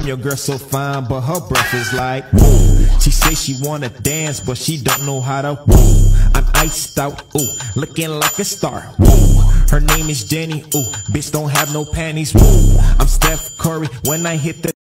Damn, your girl so fine, but her breath is like woo. She say she wanna dance, but she don't know how to woo. I'm iced out, ooh, looking like a star, woo. Her name is Jenny, ooh, bitch don't have no panties, woo. I'm Steph Curry when I hit the